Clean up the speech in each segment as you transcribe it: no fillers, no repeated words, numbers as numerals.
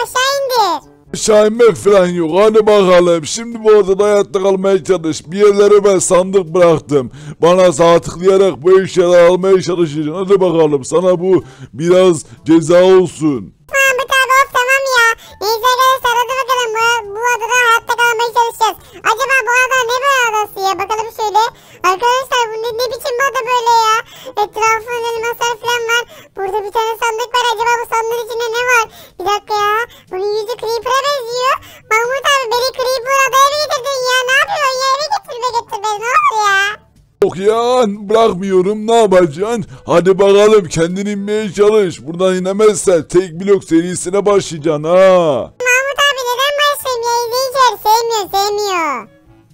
aşağı indir. Aşağı inmek falan yok. Hadi bakalım. Şimdi bu odada hayatta kalmaya çalış. Bir yerlere ben sandık bıraktım. Bana sağ tıklayarak bu eşyaları almaya çalışacaksın. Hadi bakalım. Sana bu biraz ceza olsun. Mahmut abi of tamam ya. Neyse arkadaşlar hadi bakalım bu adada hayatta kalmaya çalışacağız. Acaba bu ada ne bir adası ya? Bakalım şöyle. Arkadaşlar bu ne biçim bir ada böyle ya? Etrafında elmaslar falan var. Burada bir tane sandık var. Acaba bu sandığın içinde ne var? Bir dakika ya. Bunun yüzü Creeper'a benziyor. Mahmut abi beni Creeper adaya mı getirdin ya? Ne yapıyorsun ya? Eve getir beni. Ne oldu ya? Yok ya, bırakmıyorum, ne yapacaksın? Hadi bakalım, kendin inmeye çalış. Buradan inemezsen tek blok serisine başlayacaksın ha. Mahmut abi neden başlayayım ya? İzleyiciler sevmiyor.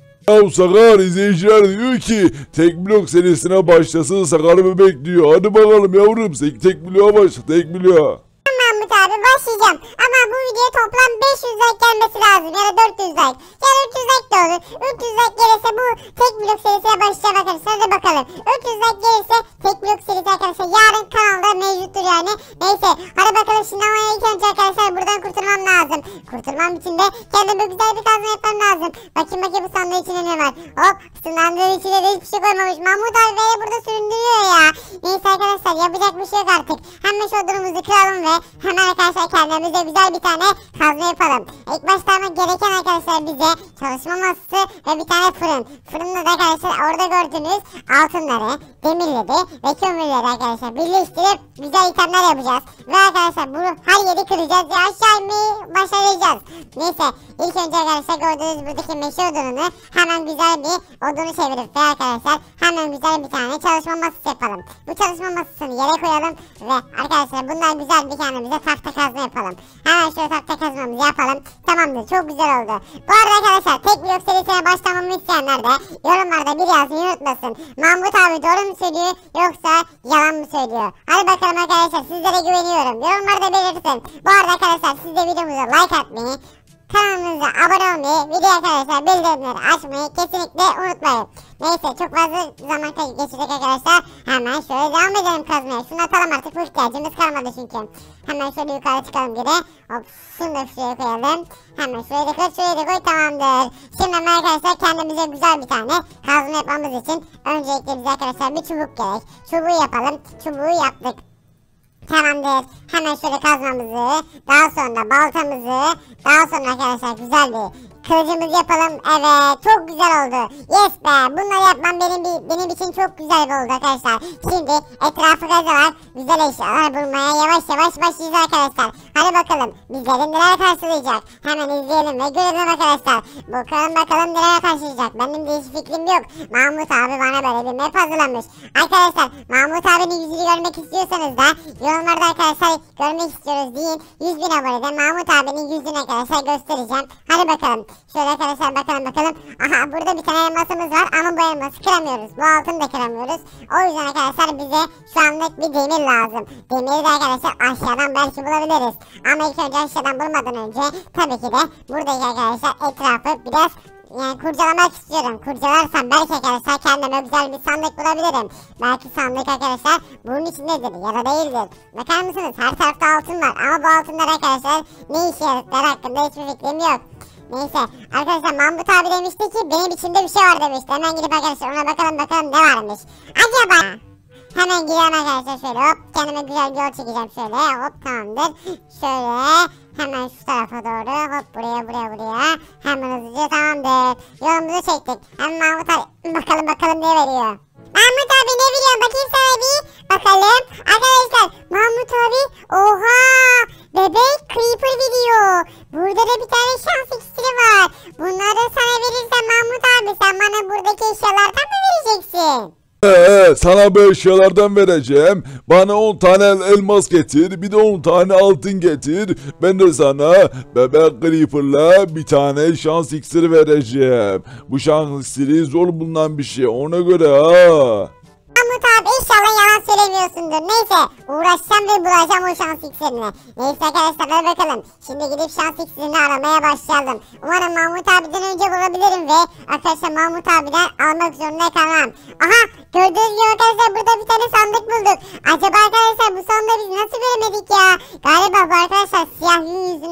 Ya Sakar, izleyiciler diyor ki tek blok serisine başlasın, Sakar bebek diyor. Hadi bakalım yavrum, tek bloğa başla, tek bloğa. Mahmut abi başlayacağım. Ama bu videoya toplam 500 like gelmesi lazım ya da 400 like. Ya da 300 like de olur. 300 like gelirse bu tek blok serisine başlayacağım arkadaşlar. Hadi bakalım. 300 like gelirse tek blok serisi arkadaşlar yarın kanalda mevcuttur yani. Neyse hadi bakalım, şimdi ama ilk önce arkadaşlar buradan kurtulmam lazım. Kurtulmam için de kendime güzel bir kazma yapmam lazım. Bakayım bu sandığın içinde ne var. Hop, sandığın içine de hiçbir şey koymamış. Mahmut abi beni burada süründürüyor ya. Neyse arkadaşlar yapacak bir şey yok artık. Hemen şu odunumuzu kıralım ve hemen arkadaşlar kendimize güzel bir tane kazma yapalım. İlk başta ama gereken arkadaşlar bize çalışma masası ve bir tane fırın. Fırında da arkadaşlar orada gördüğünüz altınları, demirleri ve kömürleri arkadaşlar birleştirip güzel itemler yapacağız. Ve arkadaşlar bunu her yeri kıracağız ve aşağı inmeyi başaracağız. Neyse ilk önce arkadaşlar gördüğünüz buradaki meşe odununu hemen güzel bir odunu çevirip ve arkadaşlar hemen güzel bir tane çalışma masası yapalım. Bu çalışma masasını yere koyalım ve arkadaşlar bundan güzel bir kendimize tahta kazma yapalım. Hemen şöyle tahta kazmamızı yapalım. Tamamdır, çok güzel oldu. Bu arada arkadaşlar tek blok serisine başlamamı isteyenler de yorumlarda bir yazmayı unutmasın. Mahmut abi doğru mu söylüyor yoksa yalan mı söylüyor? Hadi bakalım arkadaşlar, sizlere güveniyorum. Yorumlarda belirtin. Bu arada arkadaşlar siz de videomuza like atmayı, kanalımıza abone olmayı, video arkadaşlar bildirimleri açmayı kesinlikle unutmayın. Neyse çok fazla zaman geçecek arkadaşlar. Hemen şöyle devam edelim kazmaya. Şunu atalım artık, bu ihtiyacımız kalmadı çünkü. Hemen şöyle yukarı çıkalım geri. Hop, şunu da şuraya koyalım. Hemen şuraya da koy, şuraya da koy, tamamdır. Şimdi arkadaşlar kendimize güzel bir tane kazma yapmamız için öncelikle bize arkadaşlar bir çubuk gerek. Çubuğu yapalım. Çubuğu yaptık. Tamamdır. Hemen şöyle kazmamızı, daha sonra baltamızı, daha sonra arkadaşlar güzel bir kılıcımızı yapalım. Evet, çok güzel oldu. Yes be, bunları yapmam benim için çok güzel oldu arkadaşlar. Şimdi etrafı kazalar, güzel eşyalar bulmaya yavaş yavaş başlayacağız arkadaşlar. Hadi bakalım bizleri neler karşılayacak. Hemen izleyelim ve görelim arkadaşlar. Bakalım neler karşılayacak. Benim de hiç fikrim yok. Mahmut abi bana böyle bir map hazırlamış. Arkadaşlar Mahmut abinin yüzünü görmek istiyorsanız da yorumlarda arkadaşlar görmek istiyoruz deyin. 100.000 abonede Mahmut abinin yüzünü arkadaşlar göstereceğim. Hadi bakalım. Şöyle arkadaşlar bakalım. Aha, burada bir tane elmasımız var ama bu elması kıramıyoruz. Bu altını da kıramıyoruz. O yüzden arkadaşlar bize şu anlık bir demir lazım. Demiri de arkadaşlar aşağıdan belki bulabiliriz. Ama ilk önce aşağıdan bulmadan önce tabii ki de buradaki arkadaşlar etrafı biraz kurcalamak istiyorum. Kurcalarsam belki arkadaşlar kendime güzel bir sandık bulabilirim. Belki sandık arkadaşlar bunun içindedir ya da değildir. Bakar mısınız? Her tarafta altın var ama bu altınlar arkadaşlar ne işe yaradıkları hakkında hiçbir fikrim yok. Neyse arkadaşlar Mahmut abi demişti ki benim içimde bir şey var demişti. Hemen gidip arkadaşlar ona bakalım ne varmış. Acaba hemen gidelim arkadaşlar, şöyle hop kendime güzel bir yol çekeceğim, şöyle hop, tamamdır. Şöyle hemen şu tarafa doğru hop, buraya hemen hızlıca, tamamdır. Yolumuzu çektik. Hemen Mahmut abi bakalım ne veriyor. Mahmut abi ne veriyor bakayım sana bir bakalım. Arkadaşlar Mahmut abi oha bebek creeper veriyor. Burada da bir tane şans iksiri var. Bunları sana verirsen Mahmut abi sen bana buradaki eşyalardan mı vereceksin? Sana bu eşyalardan vereceğim. Bana 10 tane elmas getir, bir de 10 tane altın getir. Ben de sana bebek creeper'la bir tane şans iksiri vereceğim. Bu şans iksiri zor bulunan bir şey, ona göre ha. Mahmut abi inşallah yalan söylemiyorsundur. Neyse uğraşacağım ve bulacağım o şans iksirini. Neyse arkadaşlar hadi bakalım. Şimdi gidip şans iksirini aramaya başlayalım. Umarım Mahmut abiden önce bulabilirim ve arkadaşlar Mahmut abiden almak zorunda kalmam. Aha, gördüğünüz gibi arkadaşlar burada bir tane sandık bulduk. Acaba arkadaşlar bu sandığı biz nasıl göremedik ya? Galiba bu arkadaşlar siyah yüzünden göremedik.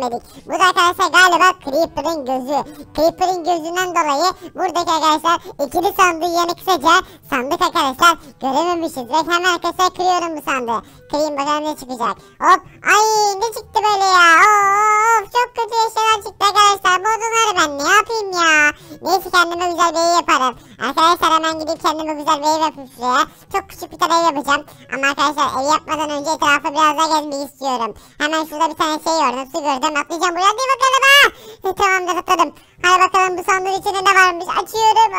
görmedik. Bu da arkadaşlar galiba Creeper'ın gözü. Creeper'ın gözünden dolayı buradaki arkadaşlar ikili sandığı yani kısaca sandık arkadaşlar görememişiz. Ve hemen arkadaşlar kırıyorum bu sandığı. Kırayım bakalım ne çıkacak. Hop. Ay ne çıktı böyle ya. Of çok kötü eşyalar çıktı arkadaşlar. Bozulur ben ne yapayım ya. Neyse kendime güzel bir ev yaparım. Arkadaşlar hemen gidip kendime güzel bir ev yapayım şuraya. Çok küçük bir tane ev yapacağım. Ama arkadaşlar ev yapmadan önce etrafı biraz daha gezmeyi istiyorum. Hemen şurada bir tane şey gördüm. Su gördüm. Atlayacağım buraya. Hadi bakalım ha. Tamamdır atladım. Hadi bakalım bu sandığın içinde ne varmış. Açıyorum.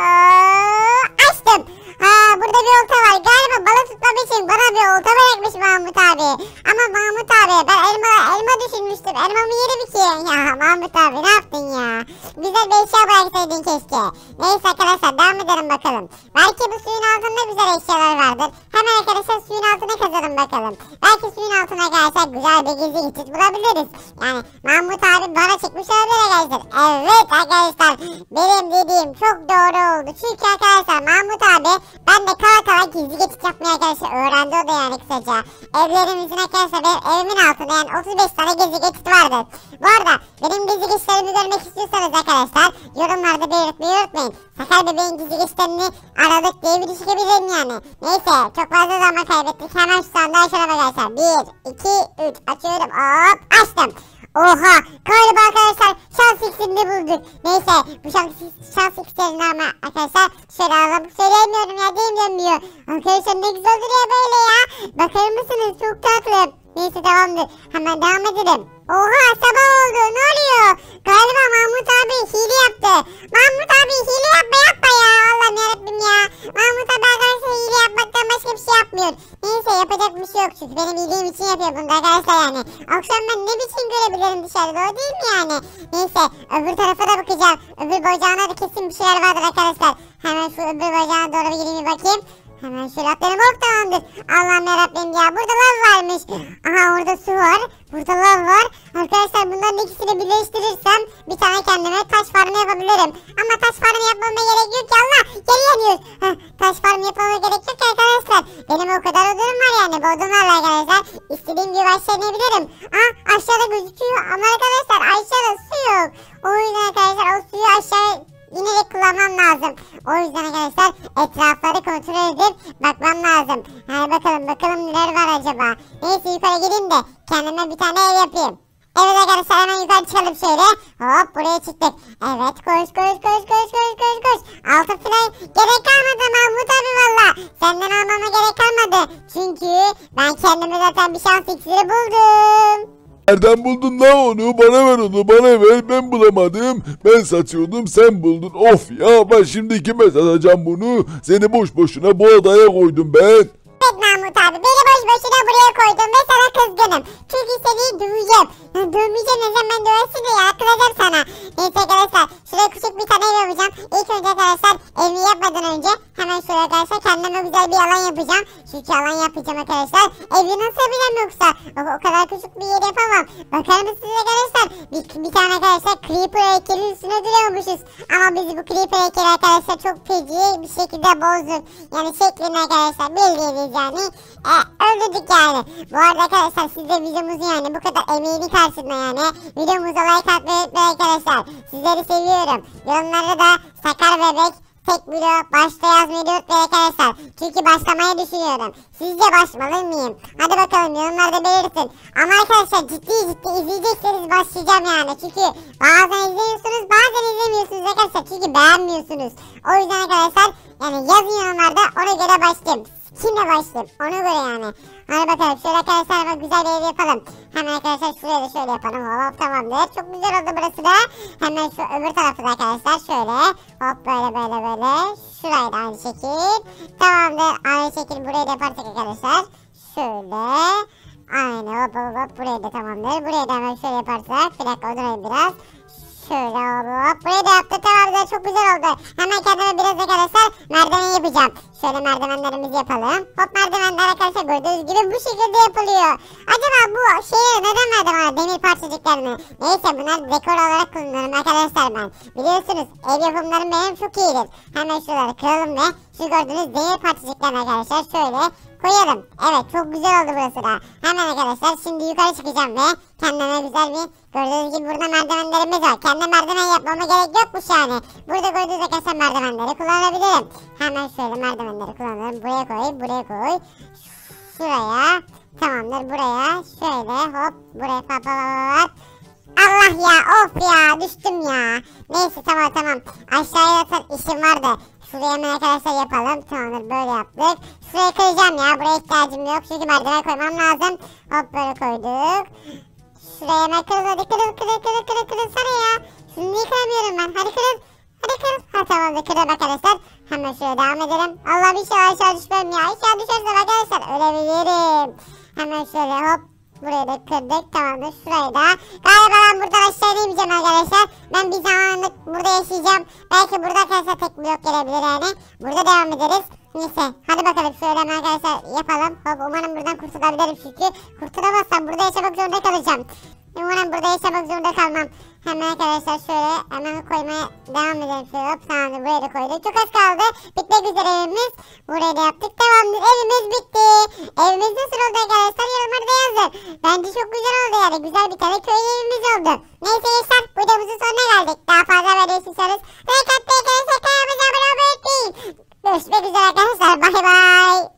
Açtım. Ha burada bir olta var. Galiba balık tutmam için bana bir olta bırakmış Mahmut abi. Ama Mahmut abi ben elma düşünmüştüm. Elmamı yerim ki. Ya Mahmut abi ne yaptın ya? Güzel bir eşya bıraksaydın keşke. Neyse arkadaşlar devam edelim bakalım. Belki bu suyun altında güzel eşyalar vardır. Hemen arkadaşlar suyun altına kazalım bakalım. Belki suyun altına arkadaşlar güzel bir gizli geçit bulabiliriz. Yani Mahmut abi bana çıkmış olabilir arkadaşlar. Evet arkadaşlar benim dediğim çok doğru oldu. Çünkü arkadaşlar Mahmut abi ben de kala kala gizli geçit yapmaya arkadaşlar öğrendi o da yani kısaca. Evlerimizin arkadaşlar benim evimin altında yani 35 tane gizli geçit vardır. Bu arada benim gizli geçitlerimi görmek istiyorsanız arkadaşlar yorumlarda belirtmeyi unutmayın. Sakar bebeğin gizli geçitlerini aradık diye bir düşürebilirim yani. Neyse çok fazla zaman kaybettik. Hemen şu sandığı açalım arkadaşlar. 1, 2, 3 açıyorum. Hop açtım. Oha galiba arkadaşlar şans iksirini bulduk. Neyse bu şans iksirini ama arkadaşlar şöyle alalım. Söyleyemiyorum ya diyemiyor. Arkadaşlar ne güzel duruyor böyle ya. Bakar mısınız çok tatlı. Neyse tamamdır. Hemen devam edelim. Oha sabah oldu ne oluyor? Galiba Mahmut abi hile yaptı. Mahmut abi hile yapma ya. Allah'ım yarabbim ya. Mahmut abi arkadaşlar hile yapmaktan başka bir şey yapmıyor. Neyse yapacak bir şey yok çünkü benim iyiliğim için yapıyor bunu arkadaşlar yani. Akşam ben ne biçim görebilirim dışarıda o değil mi yani? Neyse öbür tarafa da bakacağım. Öbür bacağına da kesin bir şeyler vardır arkadaşlar. Hemen şu öbür bacağına doğru bir gireyim bir bakayım. Hemen şöyle atlayalım hop tamamdır. Allah'ım yarabbim ya burada lav varmış. Aha orada su var. Burada lav var. Arkadaşlar bunların ikisini birleştirirsem bir tane kendime taş farmı yapabilirim. Ama taş farmı yapmama gerek yok ki Allah. Geri yanıyoruz. Taş farmı yapmama gerek yok ki arkadaşlar. Benim o kadar odunum var yani. Bu odunlarla arkadaşlar istediğim gibi aşağılayabilirim. Aşağıda gözüküyor ama arkadaşlar aşağıda su yok. O yüzden arkadaşlar o suyu aşağı yine de kullanmam lazım. O yüzden arkadaşlar etrafları kontrol edip bakmam lazım. Hadi bakalım neler var acaba. Neyse yukarı gideyim de kendime bir tane ev yapayım. Evet arkadaşlar hemen yukarı çıkalım şöyle. Hop buraya çıktık. Evet koş. Altın falan gerek kalmadı Mahmut abi valla. Senden almama gerek kalmadı. Çünkü ben kendime zaten bir şans iksiri buldum. Nereden buldun lan onu? Bana ver onu, bana ver. Ben bulamadım. Ben satıyordum, sen buldun. Of ya, ben şimdi kime satacağım bunu? Seni boş boşuna bu odaya koydum ben. Evet Mahmut abi beni boş boşuna buraya koydun ve sana kızgınım. Çünkü seni döveceğim. Dövmeyeceğim ne zaman döversin de ya kızacağım sana. Neyse arkadaşlar şuraya küçük bir tane ev yapacağım. İlk önce arkadaşlar evimi yapmadan önce hemen şuraya arkadaşlar kendime güzel bir alan yapacağım. Çünkü alan yapacağım arkadaşlar. Evi nasıl yapacağım yoksa? O kadar küçük bir yer yapamam. Bakar mısınız arkadaşlar? Bir tane arkadaşlar Creeper heykelin üstüne duruyormuşuz. Ama biz bu Creeper heykeli arkadaşlar çok feci bir şekilde bozduk. Yani şeklini arkadaşlar bildiğiniz yani. Öldürdük yani. Bu arada arkadaşlar siz de videomuzu yani bu kadar emeğini karşılığında yani videomuza like atmayı unutmayın arkadaşlar. Sizleri seviyorum. Yorumlarda da Sakar Bebek tek video başta yazmayı unutmayın arkadaşlar. Çünkü başlamayı düşünüyorum. Sizce başlamalı mıyım? Hadi bakalım yorumlarda belirtin. Ama arkadaşlar ciddi izleyecekseniz başlayacağım yani. Çünkü bazen izliyorsunuz bazen izlemiyorsunuz arkadaşlar. Çünkü beğenmiyorsunuz. O yüzden arkadaşlar yani yazın yorumlarda ona göre başlayayım. Kimle başlayayım ona göre yani. Hadi bakalım şöyle arkadaşlar hemen güzel bir ev yapalım. Hemen arkadaşlar şuraya da şöyle yapalım. Hop tamamdır. Çok güzel oldu burası da. Hemen şu öbür tarafı da arkadaşlar şöyle. Hop böyle. Şurayı da aynı şekil. Tamamdır. Aynı şekil burayı da yaparsak arkadaşlar. Şöyle. Aynı hop. Burayı da tamamdır. Burayı da hemen şöyle yaparsak. Bir dakika odurayım biraz. Şöyle hop. Burayı da yaptık tamamdır. Çok güzel oldu. Hemen kendime biraz arkadaşlar merdiven yapacağım. Şöyle merdivenlerimizi yapalım. Hop merdivenler arkadaşlar gördüğünüz gibi bu şekilde yapılıyor. Acaba bu şeyleri neden verdi bana demir parçacıklarını? Neyse bunlar dekor olarak kullanırım arkadaşlar ben. Biliyorsunuz ev yapımlarım benim çok iyidir. Hemen şuraları kıralım ve şu gördüğünüz demir parçacıklarını arkadaşlar şöyle koyalım. Evet çok güzel oldu burası da. Hemen arkadaşlar şimdi yukarı çıkacağım ve kendime güzel bir gördüğünüz gibi burada merdivenlerimiz var. Kendi merdiven yapmama gerek yokmuş yani. Burada gördüğünüz arkadaşlar merdivenleri kullanabilirim. Hemen şöyle merdivenleri kullanalım. Buraya koy, buraya koy. Şuraya. Tamamdır buraya. Şöyle hop buraya pat. Allah ya of ya düştüm ya. Neyse tamam. Aşağıya zaten işim vardı. Şuraya hemen arkadaşlar yapalım. Tamamdır böyle yaptık. Şurayı kıracağım ya. Buraya ihtiyacım yok. Çünkü merdiven koymam lazım. Hop böyle koyduk. Şuraya hemen kırıl hadi kırıl sana ya. Şunu niye kıramıyorum ben? Hadi kırıl. Ha tamamdır kırıl arkadaşlar. Hemen şuraya devam edelim. Allah bir şey aşağı düşmem ya. Aşağı düşersem arkadaşlar ölebilirim. Hemen şöyle hop. Burayı da kırdık. Tamamdır. Şurayı da. Galiba ben buradan aşağı inmeyeceğim arkadaşlar. Ben bir zamanlık burada yaşayacağım. Belki burada arkadaşlar tek blok gelebilir yani. Burada devam ederiz. Neyse. Hadi bakalım şöyle hemen arkadaşlar yapalım. Hop umarım buradan kurtulabilirim çünkü. Kurtulamazsam burada yaşamak zorunda kalacağım. Umarım burada yaşamak zorunda kalmam. Hemen arkadaşlar şöyle hemen koymaya devam edelim. Şöyle hop tamamdır buraya da koyduk. Çok az kaldı. Bitmek üzere evimiz. Burayı da yaptık. Tamamdır evimiz bitti. Evimiz nasıl oldu arkadaşlar? Yorumlarda yazın. Bence çok güzel oldu yani. Güzel bir tane köy evimiz oldu. Neyse gençler videomuzun sonuna geldik. Daha fazla video istiyorsanız like atmayı, kanalımıza abone olmayı unutmayın. Görüşmek üzere arkadaşlar. Bay bay.